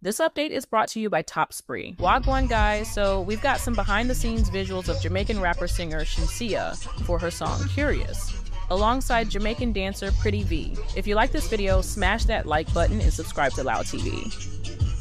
This update is brought to you by Top Spree. Wagwan guys, so we've got some behind the scenes visuals of Jamaican rapper-singer SHENSEEA for her song Curious, alongside Jamaican dancer Pretty V. If you like this video, smash that like button and subscribe to LOUDTV.